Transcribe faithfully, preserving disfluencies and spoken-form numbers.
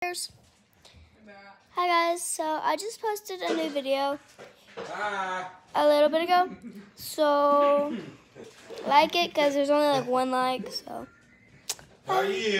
Hi guys, so I just posted a new video Hi. a little bit ago, so like it because there's only like one like, so. How are you?